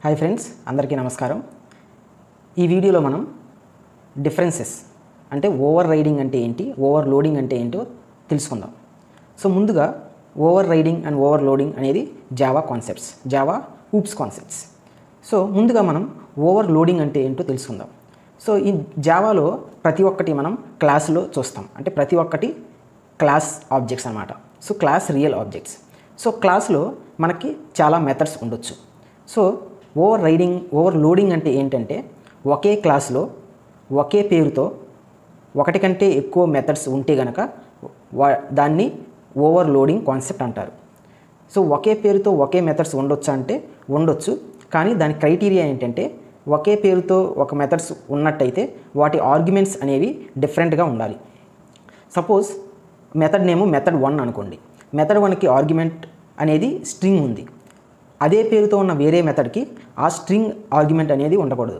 Hi friends, అందరికీ నమస్కారం. ఈ వీడియోలో మనం డిఫరెన్సెస్ అంటే ఓవర్ రైడింగ్ అంటే ఏంటి, ఓవర్ లోడింగ్ అంటే ఏంటో తెలుసుకుందాం. సో ముందుగా overriding and overloading అనేది జావా ఊప్స్ కాన్సెప్ట్స్. సో ముందుగా మనం ఓవర్ లోడింగ్ అంటే ఏంటో తెలుసుకుందాం. సో ఈ జావాలో ప్రతి ఒక్కటి మనం క్లాస్లో చూస్తాం. అంటే ప్రతి ఒక్కటి క్లాస్ ఆబ్జెక్ట్స్ అన్నమాట. So class real objects. So క్లాస్లో మనకి చాలా మెథడ్స్ ఉండొచ్చు. సో ఓవర్ లోడింగ్ అంటే ఏంటంటే ఒకే క్లాస్లో ఒకే పేరుతో ఒకటి కంటే ఎక్కువ మెథడ్స్ ఉంటే కనుక దాన్ని ఓవర్ లోడింగ్ కాన్సెప్ట్ అంటారు. సో ఒకే పేరుతో ఒకే మెథడ్స్ ఉండొచ్చా అంటే ఉండొచ్చు, కానీ దాని క్రైటీరియా ఏంటంటే ఒకే పేరుతో ఒక మెథడ్స్ ఉన్నట్టయితే వాటి ఆర్గ్యుమెంట్స్ అనేవి డిఫరెంట్గా ఉండాలి. సపోజ్ మెథడ్ నేమ్ మెథడ్ 1 అనుకోండి. మెథడ్ 1కి ఆర్గ్యుమెంట్ అనేది స్ట్రింగ్ ఉంది. అదే పేరుతో ఉన్న వేరే మెథడ్కి ఆ స్ట్రింగ్ ఆర్గ్యుమెంట్ అనేది ఉండకూడదు.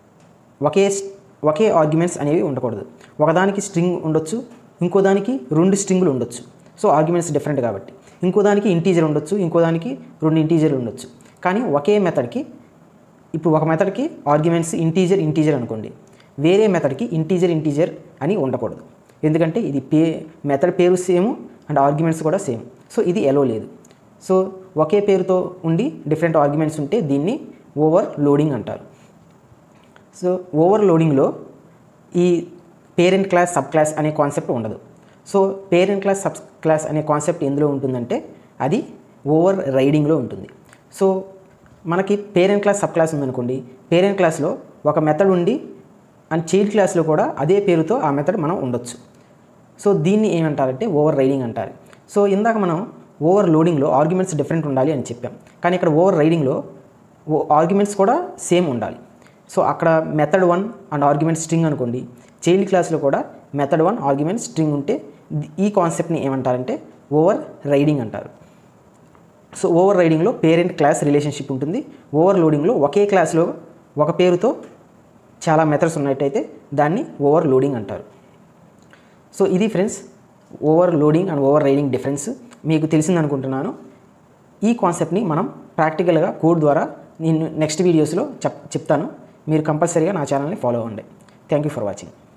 ఒకే ఆర్గ్యుమెంట్స్ అనేవి ఉండకూడదు. ఒకదానికి స్ట్రింగ్ ఉండొచ్చు, ఇంకో దానికి 2 స్ట్రింగులు ఉండొచ్చు. సో ఆర్గ్యుమెంట్స్ డిఫరెంట్ కాబట్టి. ఇంకో దానికి ఇంటీజర్ ఉండొచ్చు, ఇంకో దానికి 2 ఇంటీజర్లు ఉండొచ్చు. కానీ ఒకే మెథడ్కి ఇప్పుడు ఒక మెథడ్కి ఆర్గ్యుమెంట్స్ ఇంటీజర్ అనుకోండి, వేరే మెథడ్కి ఇంటీజర్ అని ఉండకూడదు. ఎందుకంటే ఇది మెథడ్ పేరు సేమ్ అండ్ ఆర్గ్యుమెంట్స్ కూడా సేమ్. సో ఇది ఎలో లేదు. సో ఒకే పేరుతో ఉండి డిఫరెంట్ ఆర్గ్యుమెంట్స్ ఉంటే దీన్ని ఓవర్ లోడింగ్ అంటారు. సో ఓవర్ లోడింగ్లో ఈ పేరెంట్ క్లాస్ సబ్ క్లాస్ అనే కాన్సెప్ట్ ఉండదు. So parent class subclass అనే కాన్సెప్ట్ ఎందులో ఉంటుందంటే అది ఓవర్ రైడింగ్లో ఉంటుంది. సో మనకి పేరెంట్ క్లాస్ సబ్ క్లాస్ ఉందనుకోండి, పేరెంట్ క్లాస్లో ఒక మెథడ్ ఉండి అండ్ చైల్డ్ క్లాస్లో కూడా అదే పేరుతో ఆ మెథడ్ మనం ఉండొచ్చు. సో దీన్ని ఏమంటారంటే ఓవర్ రైడింగ్ అంటారు. సో ఇందాక మనం ఓవర్ లోడింగ్లో ఆర్గ్యుమెంట్స్ డిఫరెంట్ ఉండాలి అని చెప్పాం, కానీ ఇక్కడ ఓవర్ రైడింగ్లో ఆర్గ్యుమెంట్స్ కూడా సేమ్ ఉండాలి. సో అక్కడ మెథడ్ 1 అండ్ ఆర్గ్యుమెంట్ స్ట్రింగ్ అనుకోండి, చైల్డ్ క్లాస్లో కూడా మెథడ్ 1 ఆర్గ్యుమెంట్ స్ట్రింగ్ ఉంటే ఈ కాన్సెప్ట్ని ఏమంటారంటే ఓవర్ రైడింగ్ అంటారు. సో ఓవర్ రైడింగ్లో పేరెంట్ క్లాస్ రిలేషన్షిప్ ఉంటుంది. ఓవర్ లోడింగ్లో ఒకే క్లాస్లో ఒక పేరుతో చాలా మెథడ్స్ ఉన్నట్టయితే దాన్ని ఓవర్ లోడింగ్ అంటారు. సో ఇది friends overloading and overriding difference మీకు తెలిసింది అనుకుంటున్నాను. ఈ కాన్సెప్ట్ని మనం ప్రాక్టికల్గా కోడ్ ద్వారా నేను నెక్స్ట్ వీడియోస్లో చెప్తాను. మీరు కంపల్సరీగా నా ఛానల్ని ఫాలో అవ్వండి. Thank you for watching.